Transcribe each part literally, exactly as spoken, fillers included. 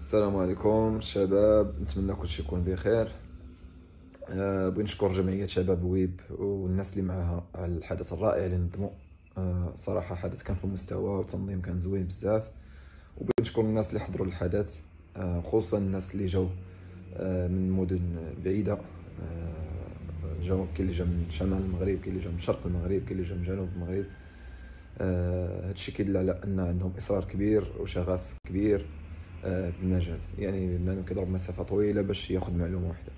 السلام عليكم شباب، نتمنى كلشي يكون بخير. أه بغيت نشكر جمعية شباب ويب والناس اللي معاها على الحدث الرائع اللي نظموا. أه صراحة حدث كان في المستوى والتنظيم كان زوين بزاف. وبغيت نشكر الناس اللي حضروا الحدث، أه خصوصا الناس اللي جاو أه من مدن بعيدة. أه جاو كاين اللي جا من شمال المغرب، كاين اللي جا من شرق المغرب، كاين اللي جا من جنوب المغرب. أه هادشي كيدل على ان عندهم اصرار كبير وشغف كبير آه، بالمجال، يعني بنادم كيضرب مسافه طويله باش ياخذ معلومه واحده.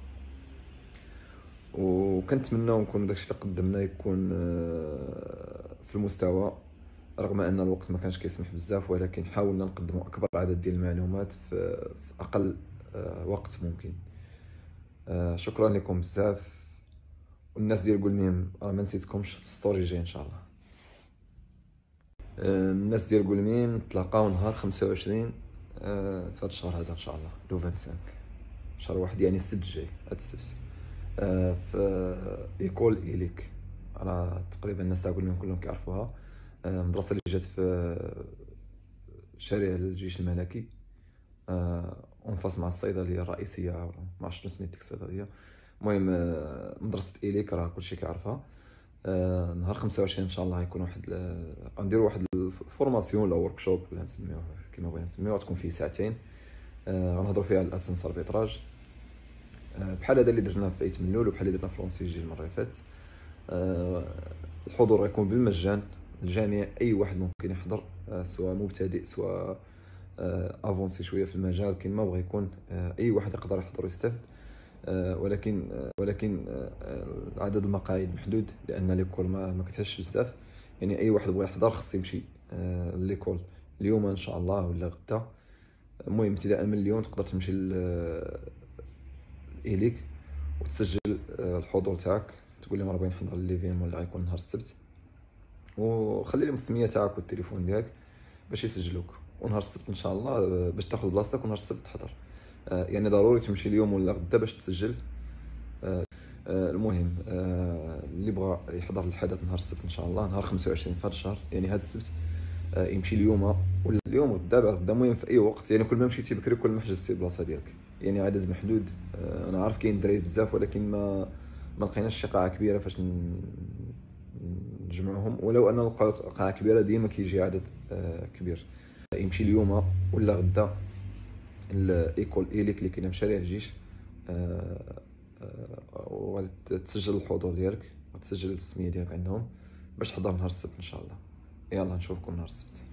وكنتمنى نكون داكشي اللي قدمنا يكون آه، في المستوى، رغم ان الوقت ما كانش كيسمح بزاف، ولكن حاولنا نقدموا اكبر عدد ديال المعلومات في في اقل آه، وقت ممكن. آه، شكرا لكم بزاف. والناس ديال قول ميم راه ما نسيتكمش، ستوري جاي ان شاء الله. آه، الناس ديال قول ميم نتلاقاو نهار خمسة وعشرين آه، في هذا الشهر هذا ان شاء الله، لو خمسة وعشرين شهر واحد، يعني السبت الجاي، هاد السبت. آه، في ايكول ايليك، راه تقريبا الناس تاع كلهم كلهم كيعرفوها. آه، مدرسه اللي جات في شارع الجيش الملكي، اون فاس مع الصيدليه الرئيسيه، ولا ما عرفتش شنو سميت ديك الصيدليه. المهم آه، مدرسه ايليك راه كلشي كيعرفها. آه، نهار خمسة وعشرين ان شاء الله غيكون واحد ال- غنديروا واحد الفورماسيون ولا ورك شوب ولا نسميوه كيما بغينا نسميوه، غتكون فيه ساعتين. آه، غنهضروا فيها على الاسنس اربيتراج، آه، بحال هذا اللي درنا في ايت منول وبحال اللي درنا في لونسيجي المره اللي فاتت. آه، الحضور غيكون بالمجان، الجميع اي واحد ممكن يحضر، آه، سواء مبتدئ سواء آه، افونسي شويه في المجال كما بغى يكون. آه، اي واحد يقدر يحضر ويستافد. آه، ولكن آه، ولكن آه، آه، عدد المقاعد محدود، لان ليكول ما ما كتهش بزاف. يعني اي واحد بغى يحضر خص يمشي آه، ليكول اليوم ان شاء الله ولا غدا. المهم ابتداء من اليوم تقدر تمشي اليك وتسجل آه، الحضور تاعك، تقول لهم راه بغيت نحضر ليفينمون اللي غيكون نهار السبت، وخلي لهم السميه تاعك والتليفون ديالك باش يسجلوك. ونهار السبت ان شاء الله آه، باش تاخذ بلاصتك، ونهار السبت تحضر. آه، يعني ضروري تمشي اليوم ولا غدا باش تسجل. آه، آه، المهم آه، اللي بغى يحضر الحدث نهار السبت ان شاء الله، نهار خمسة وعشرين في هذا الشهر، يعني هذا السبت، آه، يمشي اليوم ولا اليوم غدا بعد غدا، المهم في اي وقت. يعني كل ما مشيتي بكري كل ما حجزتي البلاصه ديالك. يعني عدد محدود. آه، انا عارف كاين دراري بزاف، ولكن ما ما لقيناش شي قاعه كبيره فاش ن- نجمعوهم. ولو ان نلقاو قاعه كبيره ديما كيجي عدد آه، كبير. يمشي اليوم ولا غدا الايكول ايليك اللي كاينه في شارع الجيش. آه، آه، وغادي تسجل الحضور ديالك، غتسجل التسميه ديالك عندهم باش تحضر نهار السبت ان شاء الله. يلا نشوفكم نهار السبت.